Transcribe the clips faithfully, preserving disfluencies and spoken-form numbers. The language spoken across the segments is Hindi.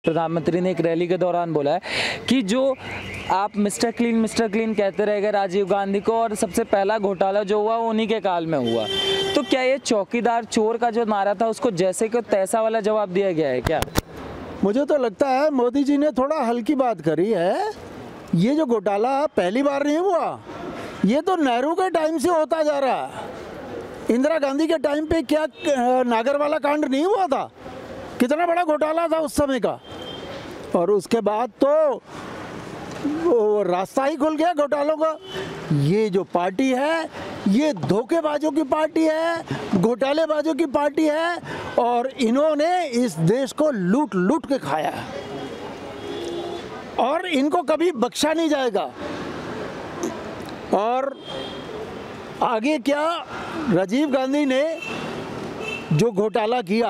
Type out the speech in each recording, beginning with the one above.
प्रधानमंत्री ने एक रैली के दौरान बोला है कि जो आप मिस्टर क्लीन मिस्टर क्लीन कहते रह गए राजीव गांधी को, और सबसे पहला घोटाला जो हुआ वो उन्हीं के काल में हुआ। तो क्या ये चौकीदार चोर का जो नारा था उसको जैसे को तैसा वाला जवाब दिया गया है क्या? मुझे तो लगता है मोदी जी ने थोड़ा हल्की बात करी है। ये जो घोटाला पहली बार नहीं हुआ, ये तो नेहरू के टाइम से होता जा रहा है। इंदिरा गांधी के टाइम पे क्या नागरवाला कांड नहीं हुआ था? कितना बड़ा घोटाला था उस समय का। और उसके बाद तो वो रास्ता ही खुल गया घोटालों का। ये जो पार्टी है ये धोखेबाजों की पार्टी है, घोटालेबाजों की पार्टी है, और इन्होंने इस देश को लूट लूट के खाया है और इनको कभी बख्शा नहीं जाएगा। और आगे क्या, राजीव गांधी ने जो घोटाला किया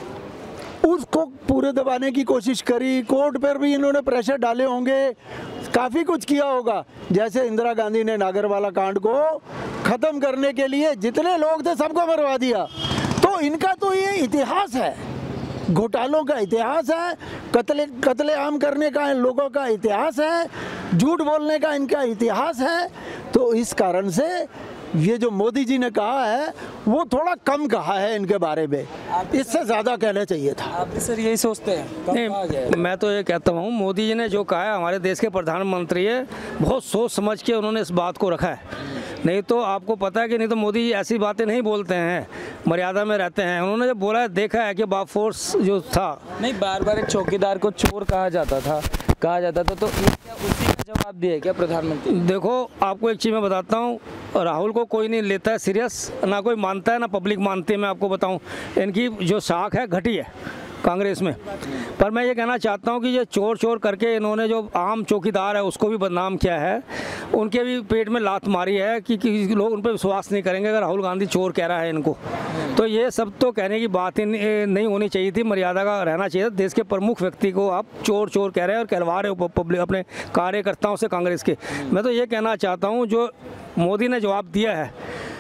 उसको पूरे दबाने की कोशिश करी, कोर्ट पर भी इन्होंने प्रेशर डाले होंगे, काफ़ी कुछ किया होगा। जैसे इंदिरा गांधी ने नागरवाला कांड को ख़त्म करने के लिए जितने लोग थे सबको मरवा दिया। तो इनका तो ये इतिहास है, घोटालों का इतिहास है, कत्ले कत्ले आम करने का इन लोगों का इतिहास है, झूठ बोलने का इनका इतिहास है। तो इस कारण से ये जो मोदी जी ने कहा है वो थोड़ा कम कहा है इनके बारे में, इससे ज़्यादा कहना चाहिए था। आप भी सर यही सोचते हैं? कम कहा गया है। नहीं, मैं तो ये कहता हूँ मोदी जी ने जो कहा है, हमारे देश के प्रधानमंत्री है, बहुत सोच समझ के उन्होंने इस बात को रखा है। नहीं तो आपको पता है कि नहीं तो मोदी जी ऐसी बातें नहीं बोलते हैं, मर्यादा में रहते हैं। उन्होंने जब बोला है, देखा है कि बाफोर्स जो था, नहीं बार बार एक चौकीदार को चोर कहा जाता था कहा जाता था तो ये क्या उसी का जवाब दिया है क्या प्रधानमंत्री? देखो आपको एक चीज़ मैं बताता हूँ, राहुल को कोई नहीं लेता है सीरियस, ना कोई मानता है ना पब्लिक मानती है। मैं आपको बताऊँ, इनकी जो साख है घटी है कांग्रेस में। पर मैं ये कहना चाहता हूँ कि ये चोर चोर करके इन्होंने जो आम चौकीदार है उसको भी बदनाम किया है, उनके भी पेट में लात मारी है कि, कि लोग उन पर विश्वास नहीं करेंगे अगर राहुल गांधी चोर कह रहा है इनको। तो ये सब तो कहने की बात ही नहीं होनी चाहिए थी, मर्यादा का रहना चाहिए। देश के प्रमुख व्यक्ति को आप चोर चोर कह रहे हैं और कहलवा रहे हो पब्लिक अपने कार्यकर्ताओं से कांग्रेस के। मैं तो ये कहना चाहता हूँ जो मोदी ने जवाब दिया है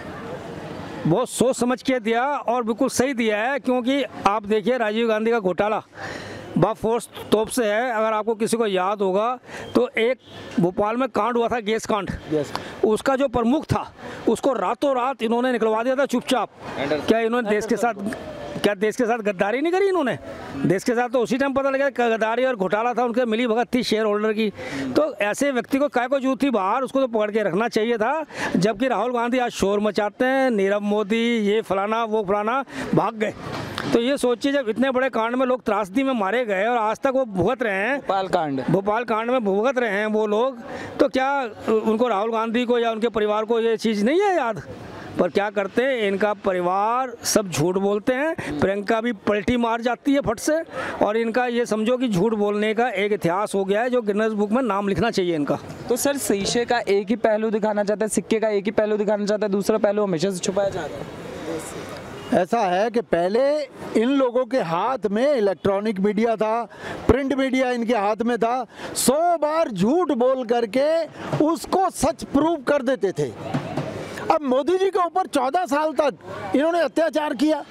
बहुत सोच समझ के दिया और बिल्कुल सही दिया है। क्योंकि आप देखिए राजीव गांधी का घोटाला बाफोर्स तोप से है। अगर आपको किसी को याद होगा तो एक भोपाल में कांड हुआ था, गैस कांड, उसका जो प्रमुख था उसको रातों रात इन्होंने निकलवा दिया था चुपचाप। क्या इन्होंने देश के साथ क्या देश के साथ गद्दारी नहीं करी इन्होंने? देश के साथ तो उसी टाइम पता लगा गद्दारी और घोटाला था, उनके मिली भगत थी शेयर होल्डर की। तो ऐसे व्यक्ति को काय को जूत थी बाहर, उसको तो पकड़ के रखना चाहिए था। जबकि राहुल गांधी आज शोर मचाते हैं, नीरव मोदी ये फलाना वो फलाना, भाग गए। तो ये सोचिए जब इतने बड़े कांड में लोग त्रासदी में मारे गए और आज तक वो भुगत रहे हैं, भोपाल कांड भोपाल कांड में भुगत रहे हैं वो लोग, तो क्या उनको राहुल गांधी को या उनके परिवार को ये चीज़ नहीं है याद? पर क्या करते हैं इनका परिवार, सब झूठ बोलते हैं। प्रियंका भी पलटी मार जाती है फट से, और इनका ये समझो कि झूठ बोलने का एक इतिहास हो गया है जो गिनेस बुक में नाम लिखना चाहिए इनका। तो सर शीशे का एक ही पहलू दिखाना चाहता है, सिक्के का एक ही पहलू दिखाना चाहता है, दूसरा पहलू हमेशा से छुपाया जा रहा है। ऐसा है कि पहले इन लोगों के हाथ में इलेक्ट्रॉनिक मीडिया था, प्रिंट मीडिया इनके हाथ में था, सौ बार झूठ बोल करके उसको सच प्रूव कर देते थे। अब मोदी जी के ऊपर चौदह साल तक इन्होंने अत्याचार किया,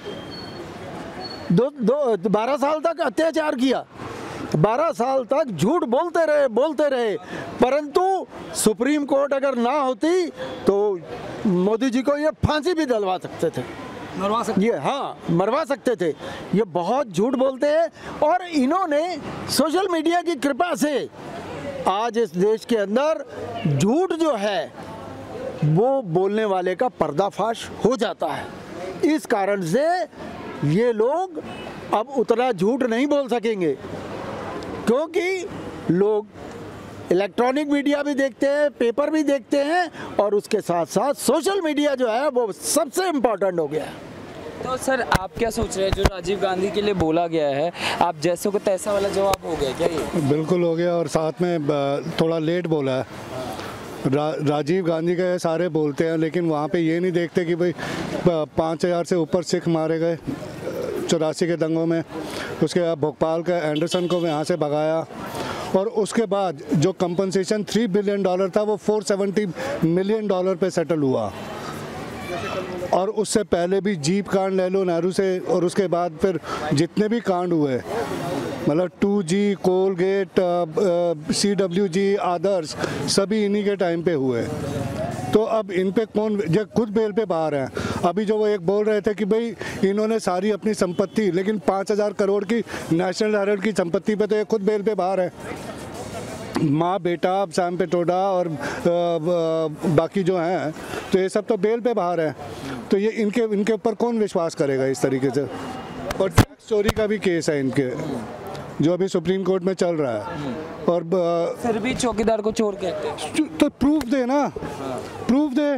दो दो बारह साल तक अत्याचार किया, बारह साल तक झूठ बोलते रहे बोलते रहे परंतु सुप्रीम कोर्ट अगर ना होती तो मोदी जी को ये फांसी भी दिलवा सकते थे, मरवा सकते ये हाँ मरवा सकते थे। ये बहुत झूठ बोलते हैं और इन्होंने सोशल मीडिया की कृपा से आज इस देश के अंदर झूठ जो है वो बोलने वाले का पर्दाफाश हो जाता है। इस कारण से ये लोग अब उतना झूठ नहीं बोल सकेंगे, क्योंकि लोग इलेक्ट्रॉनिक मीडिया भी देखते हैं, पेपर भी देखते हैं, और उसके साथ साथ सोशल मीडिया जो है वो सबसे इम्पोर्टेंट हो गया है। तो सर आप क्या सोच रहे हैं जो राजीव गांधी के लिए बोला गया है, आप जैसे को तैसा वाला जवाब हो गया क्या ये? बिल्कुल हो गया, और साथ में थोड़ा लेट बोला है। रा, राजीव गांधी का सारे बोलते हैं लेकिन वहाँ पे ये नहीं देखते कि भाई पाँच हज़ार से ऊपर सिख मारे गए चौरासी के दंगों में। उसके बाद भोपाल का एंडरसन को यहाँ से भगाया, और उसके बाद जो कंपनसेशन थ्री बिलियन डॉलर था वो फोर सेवेंटी मिलियन डॉलर पे सेटल हुआ। और उससे पहले भी जीप कांड ले लो नेहरू से, और उसके बाद फिर जितने भी कांड हुए मतलब two G, Coalgate, C W G, Adarsh सभी इन्हीं के टाइम पे हुए। तो अब इन पे कौन, ये खुद बेल पे बाहर हैं। अभी जो वो एक बोल रहे थे कि भाई इन्होंने सारी अपनी संपत्ति, लेकिन पाँच हज़ार करोड़ की नेशनल हेराल्ड की संपत्ति पे तो ये खुद बेल पे बाहर है। माँ बेटा सैम पिट्रोडा और आ, आ, बाकी जो हैं तो ये सब तो बेल पे बाहर है। तो ये इनके इनके ऊपर कौन विश्वास करेगा इस तरीके से। और टैक्स चोरी का भी केस है इनके, जो अभी सुप्रीम कोर्ट में चल रहा है। और फिर भी चौकीदार को चोर कहते हैं, तो प्रूफ दे ना, प्रूफ दे।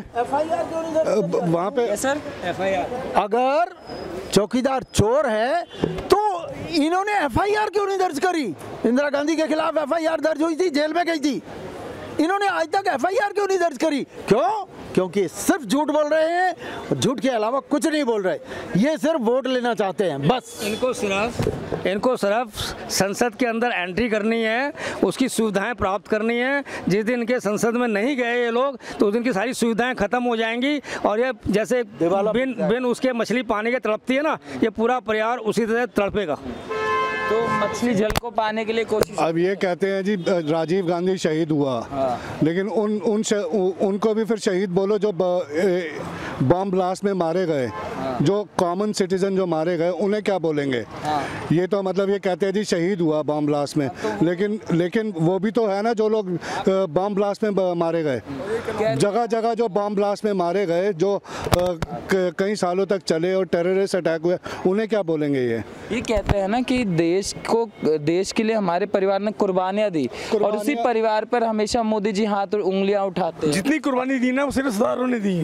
वहाँ पे सर एफ आई आर, अगर चौकीदार चोर है तो इन्होंने एफआईआर क्यों नहीं दर्ज करी? इंदिरा गांधी के खिलाफ एफआईआर दर्ज हुई थी, जेल में गई थी, इन्होंने आज तक एफआईआर क्यों नहीं दर्ज करी? क्यों? क्योंकि सिर्फ झूठ बोल रहे हैं, झूठ के अलावा कुछ नहीं बोल रहे। ये सिर्फ वोट लेना चाहते हैं बस। इनको सिर्फ इनको सिर्फ संसद के अंदर एंट्री करनी है, उसकी सुविधाएं प्राप्त करनी है। जिस दिन इनके संसद में नहीं गए ये लोग तो उस दिन की सारी सुविधाएं खत्म हो जाएंगी। और ये जैसे बिन बिन उसके मछली पानी के तड़पती है ना, ये पूरा परिवार उसी तरह तड़पेगा। तो मछली जल को पाने के लिए कोशिश। अब ये कहते हैं जी राजीव गांधी शहीद हुआ, हाँ। लेकिन उन उन श, उनको भी फिर शहीद बोलो जो बॉम्ब ब्लास्ट में मारे गए, हाँ। जो कॉमन सिटीजन जो मारे गए उन्हें क्या बोलेंगे? हाँ। ये तो मतलब ये कहते हैं जी शहीद हुआ बॉम्ब ब्लास्ट में, लेकिन लेकिन वो भी तो है ना जो लोग बॉम्ब ब्लास्ट में मारे गए। जगह जगह जो बॉम्ब ब्लास्ट में मारे गए, जो कई सालों तक चले और टेररिस्ट अटैक हुए, उन्हें क्या बोलेंगे? ये ये कहते हैं ना कि देश को, देश के लिए हमारे परिवार ने कुर्बानियां दी और उसी परिवार पर हमेशा मोदी जी हाथ और उंगलियां उठाते हैं। जितनी कुर्बानी दी ना वो सिर्फ सरदारों ने दी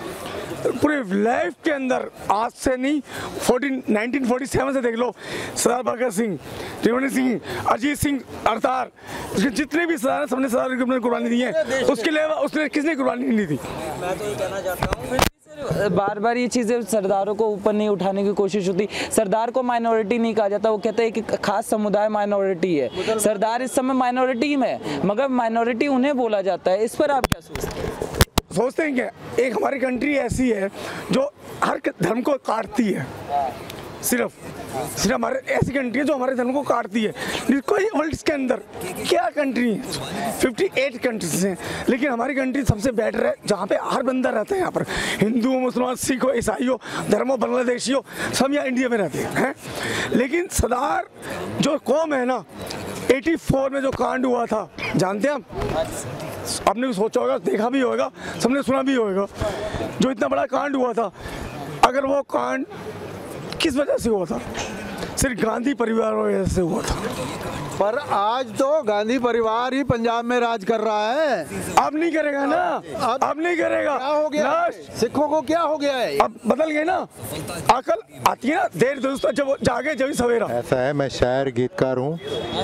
पूरे लाइफ के अंदर। आज से नहीं, नाइनटीन फोर्टी सेवन से देख लो, सरदार भगत सिंह, त्रिवेणी सिंह, अजीत सिंह, अवतार, जितने भी सरदार सबने सरदार की कुर्बानी दी है। उसके लिए उसने किसने कुर्बानी नहीं दी? मैं तो ये कहना चाहता हूँ, बार बार ये चीज़ें सरदारों को ऊपर नहीं उठाने की कोशिश होती। सरदार को माइनॉरिटी नहीं कहा जाता, वो कहते हैं कि खास समुदाय माइनॉरिटी है। सरदार इस समय माइनॉरिटी में है, मगर माइनॉरिटी उन्हें बोला जाता है। इस पर आप क्या सोचते हैं? सोचते हैं क्या, एक हमारी कंट्री ऐसी है जो हर धर्म को काटती है, सिर्फ सिर्फ हमारे ऐसी कंट्री है जो हमारे धर्म को काटती है। कोई वर्ल्ड के अंदर क्या कंट्री है? अट्ठावन कंट्रीज हैं, लेकिन हमारी कंट्री सबसे बेटर है जहाँ पे हर बंदा रहता है। यहाँ पर हिंदू हो, मुसलमान, सिख हो, ईसाई हो, धर्म हो, बांग्लादेशी हो, सब यहाँ इंडिया में रहते हैं। लेकिन सरदार जो कौम है ना, चौरासी में जो कांड हुआ था, जानते हैं आप? आपने भी सोचा होगा, देखा भी होगा, सबने सुना भी होगा, जो इतना बड़ा कांड हुआ था। अगर वो कांड किस वजह से हुआ था? सिर्फ गांधी परिवार की वजह से हुआ था। पर आज तो गांधी परिवार ही पंजाब में राज कर रहा है। अब नहीं करेगा ना, अब, अब नहीं करेगा। क्या हो गया? सिखों को क्या हो गया है? अब बदल गए ना, अकल आती है ना, देर दोस्तों जब जागे जब सवेरा। ऐसा है, मैं शायर गीतकार हूँ,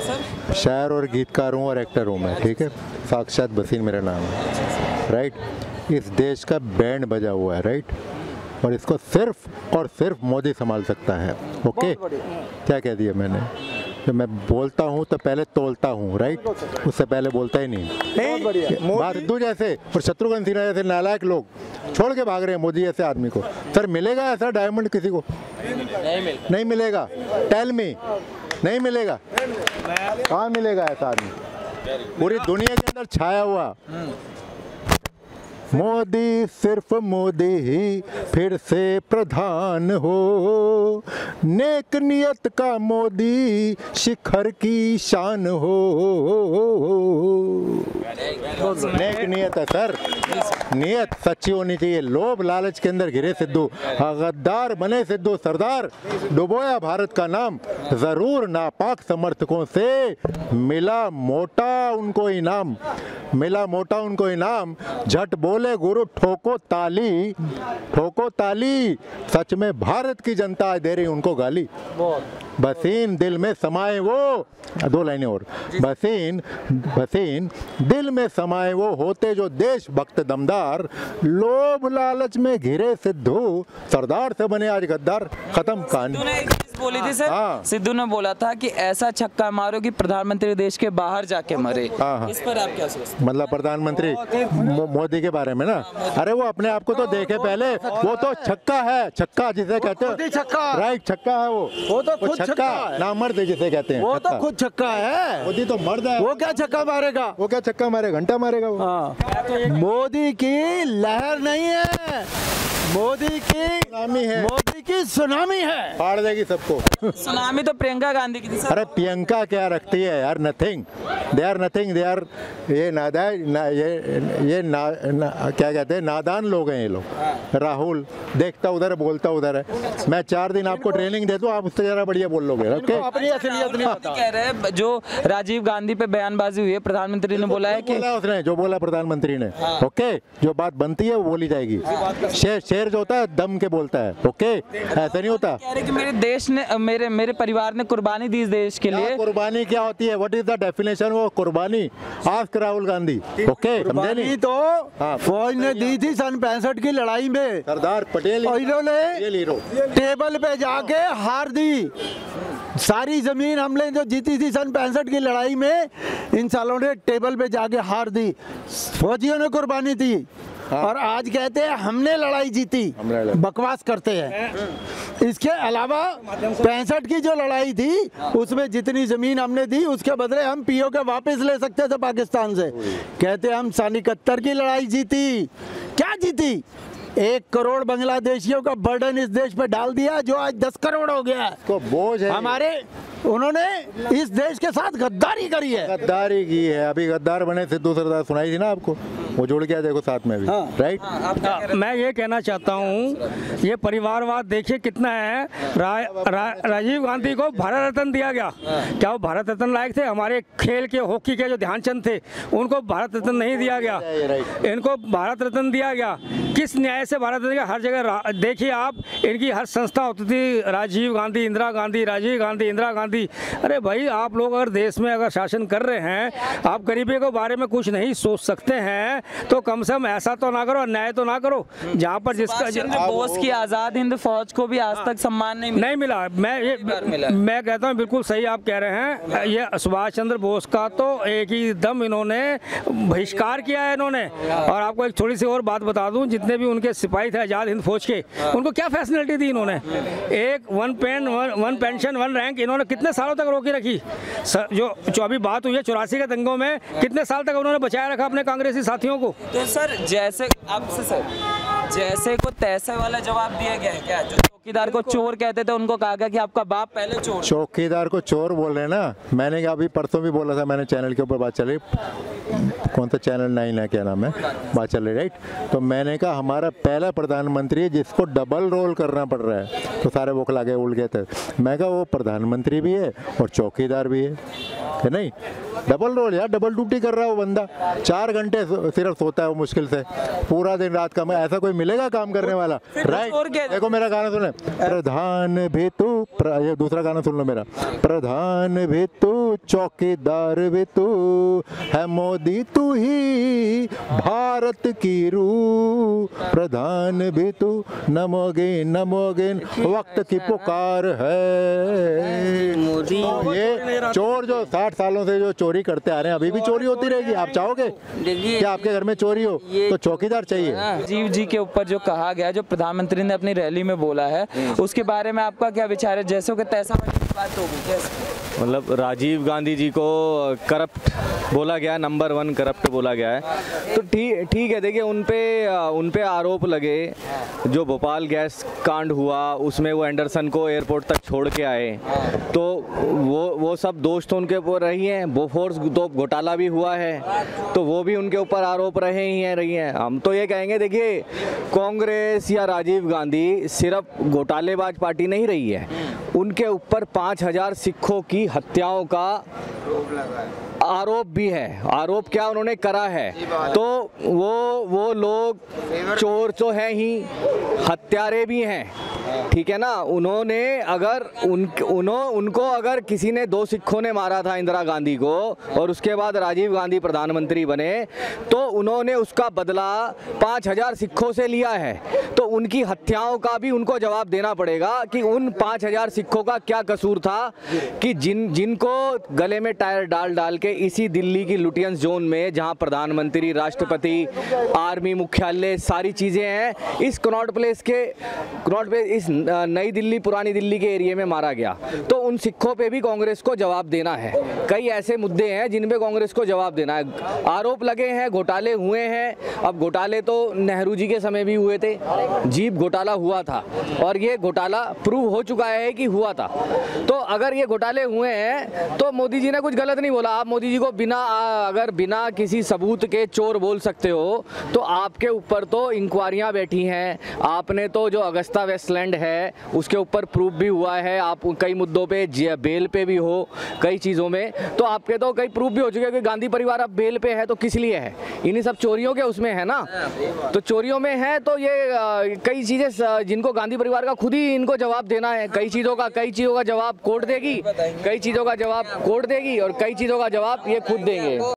शायर और गीतकार हूँ और एक्टर हूँ मैं, ठीक है। साक्षात बसीन मेरा नाम है, राइट। इस देश का बैंड बजा हुआ है, राइट, और इसको सिर्फ और सिर्फ मोदी संभाल सकता है। ओके, क्या कह दिया मैंने? जब मैं बोलता हूँ तो पहले तोलता हूँ, राइट, उससे पहले बोलता ही नहीं। बात सिद्धू जैसे और शत्रुघ्न सिन्हा जैसे नालायक लोग छोड़ के भाग रहे हैं मोदी जैसे आदमी को। सर मिलेगा ऐसा डायमंड किसी को? नहीं, मिल। नहीं मिलेगा। टेल मी, नहीं मिलेगा। कहाँ मिलेगा ऐसा आदमी? पूरी दुनिया के अंदर छाया हुआ मोदी, सिर्फ मोदी ही फिर से प्रधान हो। नेक नियत का मोदी शिखर की शान हो। नेक नियत है सर, नियत सच्ची होनी चाहिए। लोभ लालच के अंदर घिरे सिद्धू, गद्दार बने सिद्धू सरदार, डुबोया भारत का नाम। जरूर नापाक समर्थकों से मिला मोटा उनको इनाम, मिला मोटा उनको इनाम। झट बोले गुरु ठोको ताली, ठोको ताली। सच में भारत की जनता दे रही उनको गाली। बसीन दिल में समाए वो, दो लाइनें और। बसीन बसीन दिल में समाए वो होते जो देश भक्त दमदार। लोभ लालच में घिरे सिद्धू सरदार से बने आज गद्दार। खत्म कहानी। बोली थी सर, हाँ। सिद्धू ने बोला था कि ऐसा छक्का मारो कि प्रधानमंत्री देश के बाहर जाके मरे। हाँ, हाँ। इस पर आप क्या सोचते मतलब प्रधानमंत्री मो- मोदी के बारे में ना, अरे वो अपने आप को तो देखे पहले, वो तो छक्का है, छक्का जिसे कहते खुद ही हैं, छक्का। राइट, छक्का है वो वो तो खुद छक्का है। नामर्द जिसे कहते हैं, वो तो छक्का। खुद छक्का है। मोदी तो मर्द है, वो क्या छक्का मारेगा? वो क्या छक्का मारे, घंटा मारेगा वो। हाँ, मोदी की लहर नहीं है, मोदी की सुनामी है, मोदी की सुनामी है, फाड़ देगी सबको। हैं? सुनामी तो प्रियंका गांधी की थी सर। अरे प्रियंका क्या रखती है यार, nothing, they are nothing, they are ये नादान ना, ये ये ना, ना क्या कहते हैं, नादान लोग हैं ये लोग। राहुल देखता उधर है, बोलता उधर है। मैं चार दिन आपको ट्रेनिंग दे दूं, आप उससे जरा बढ़िया बोल लोगे। ओके, अपनी असलियत नहीं पता। कह रहे हैं जो राजीव गांधी पे बयानबाजी हुई है, प्रधानमंत्री ने बोला है कि बोला उसने, जो बोला प्रधानमंत्री ने, ओके, जो बात बनती है वो बोली जाएगी। शेर शेर जो होता है दम के बोलता है, ओके, ऐसा नहीं होता। कह रहे कि मेरे देश ने मेरे मेरे परिवार ने कुर्बानी दी इस देश के क्या लिए। कुर्बानी क्या होती है, व्हाट इज द डेफिनेशन वो कुर्बानी? आस्क राहुल गांधी, ओके, समझे कुर्बानी नहीं? तो हाँ। फौज ने दी थी सन पैंसठ की लड़ाई में, सरदार पटेल और इन्होंने ये लीरो टेबल पे जाके हार दी। सारी जमीन हमने जो जीती थी सन पैंसठ की लड़ाई में, इन सालों ने टेबल पे जाके हार दी, फौजियों ने कुर्बानी दी। हाँ। और आज कहते हैं हमने लड़ाई जीती, हमने लड़ाई। बकवास करते हैं। इसके अलावा पैंसठ की जो लड़ाई थी उसमें जितनी जमीन हमने दी उसके बदले हम पीओ के वापस ले सकते थे पाकिस्तान से। कहते हैं हम सन इकहत्तर की लड़ाई जीती। क्या जीती? एक करोड़ बांग्लादेशियों का बर्डन इस देश पे डाल दिया जो आज दस करोड़ हो गया है। को बोझ है, हमारे उन्होंने इस देश के साथ गद्दारी करी है। गद्दारी की है। अभी गद्दार बने सिद्धू सरदार, सुनाई थी ना आपको, वो जुड़ गया देखो साथ में भी, राइट। मैं ये कहना चाहता हूँ, ये परिवारवाद देखिए कितना है। रा, रा, राजीव गांधी को भारत रत्न दिया गया, क्या वो भारत रत्न लायक थे? हमारे खेल के हॉकी के जो ध्यानचंद थे उनको भारत रत्न नहीं दिया गया, इनको भारत रत्न दिया गया। किस न्याय से भारत रत्न? हर जगह देखिए आप, इनकी हर संस्था होती थी, राजीव गांधी, इंदिरा गांधी, राजीव गांधी, इंदिरा गांधी। अरे भाई, आप लोग अगर देश में अगर शासन कर रहे हैं, आप गरीबी के बारे में कुछ नहीं सोच सकते हैं तो कम से कम ऐसा तो ना करो, अन्याय तो ना करो। जहाँ पर जिसका चंद्र बोस की आजाद हिंद फौज को भी आज तक सम्मान नहीं मिला। नहीं मिला। मैं ये मिला। मैं कहता हूँ बिल्कुल सही आप कह रहे हैं। ये सुभाष चंद्र बोस का तो एक ही दम इन्होंने बहिष्कार किया है इन्होंने। और आपको एक थोड़ी सी और बात बता दूं, जितने भी उनके सिपाही थे आजाद हिंद फौज के, उनको क्या फैसिलिटी दी इन्होंने? एक one pen one, one pension one rank इन्होंने कितने सालों तक रोकी रखी? सर, जो जो अभी बात हुई है चौरासी के दंगों में, कितने साल तक उन्होंने बचाए रखा अपने कांग्रेसी साथियों को? तो सर जैसे आपसे सर जैसे को तैसे वाला जवाब दिया गया है क्या? जो चौकीदार को चोर कहते थे उनको कहा गया कि आपका बाप पहले चोर। चौकीदार को चोर बोल रहे हैं ना। मैंने अभी परसों भी बोला था, मैंने चैनल के ऊपर बात चली, कौन सा चैनल नाइन है, क्या नाम है, बात चल रही, राइट। तो मैंने कहा हमारा पहला प्रधानमंत्री है जिसको डबल रोल करना पड़ रहा है। तो सारे बोखला गए, उड़ गए थे। मैं कहा वो प्रधानमंत्री भी है और चौकीदार भी है, है नहीं? डबल रोल यार, डबल ड्यूटी कर रहा है वो बंदा। चार घंटे सिर्फ सोता है वो मुश्किल से, पूरा दिन रात का। ऐसा कोई मिलेगा काम करने वाला, राइट? देखो मेरा गाना सुने, प्रधान भी तू, ये दूसरा गाना सुन लो मेरा, प्रधान भी तू, चौकीदार भी तू, है मोदी तू ही भारत की रूह, प्रधान भी तू, नमोगे नमोगे, वक्त की पुकार है मोदी। ये चोर जो साठ सालों से जो चोरी करते आ रहे हैं, अभी भी चोरी होती रहेगी। आप चाहोगे कि आपके घर में चोरी हो? तो चौकीदार चाहिए। राजीव जी के ऊपर जो कहा गया, जो प्रधानमंत्री ने अपनी रैली में बोला है, उसके बारे में आपका क्या विचार है? जैसे कि तैसा बात होगी कैसे? मतलब राजीव गांधी जी को करप्ट बोला गया, नंबर वन करप्ट बोला गया है, तो ठीक ठीक है। देखिए उन पे उन पे आरोप लगे, जो भोपाल गैस कांड हुआ उसमें वो एंडरसन को एयरपोर्ट तक छोड़ के आए, तो वो वो सब दोष तो उनके ऊपर रही हैं। बोफोर्स तो घोटाला भी हुआ है, तो वो भी उनके ऊपर आरोप रहे ही हैं रही हैं। हम तो ये कहेंगे, देखिए कांग्रेस या राजीव गांधी सिर्फ घोटालेबाज पार्टी नहीं रही है, उनके ऊपर पाँच हजार सिखों की हत्याओं का आरोप भी है। आरोप क्या उन्होंने करा है, तो वो वो लोग चोर तो हैं ही, हत्यारे भी हैं, ठीक है ना। उन्होंने अगर उन उन्हों उनको अगर किसी ने दो सिखों ने मारा था इंदिरा गांधी को और उसके बाद राजीव गांधी प्रधानमंत्री बने, तो उन्होंने उसका बदला पाँच हजार सिखों से लिया है। तो उनकी हत्याओं का भी उनको जवाब देना पड़ेगा कि उन पाँच हजार सिखों का क्या कसूर था कि जिन जिनको गले में टायर डाल डाल के इसी दिल्ली की लुटियंस जोन में, जहां प्रधानमंत्री, राष्ट्रपति, आर्मी मुख्यालय सारी चीज़ें हैं, इस कनॉट प्लेस के कनॉट प्लेस इस नई दिल्ली पुरानी दिल्ली के एरिया में मारा गया। तो उन सिखों पे भी कांग्रेस को जवाब देना है। कई ऐसे मुद्दे हैं जिन पे कांग्रेस को जवाब देना है। आरोप लगे हैं, घोटाले हुए हैं। अब घोटाले तो नेहरू जी के समय भी हुए थे, जीप घोटाला हुआ था और ये घोटाला प्रूव हो चुका है कि हुआ था। तो अगर ये घोटाले हुए हैं तो मोदी जी ने कुछ गलत नहीं बोला। आप मोदी जी को बिना अगर बिना किसी सबूत के चोर बोल सकते हो, तो आपके ऊपर तो इंक्वायरियां बैठी हैं। आपने तो जो अगस्ता वेस्टलैंड है उसके ऊपर प्रूफ भी हुआ है, आप कई मुद्दों पे बेल पे भी हो, कई चीज़ों में तो आपके तो कई प्रूफ भी हो चुके हैं कि गांधी परिवार अब बेल पे है। तो किस लिए है? इन्हीं सब चोरियों के उसमें है ना, तो चोरियों में है। तो ये आ, कई चीज़ें जिनको गांधी परिवार का खुद ही इनको जवाब देना है। कई चीज़ों का कई चीज़ों का जवाब कोर्ट देगी, कई चीज़ों का जवाब कोर्ट देगी और कई चीज़ों का जवाब ये खुद देंगे।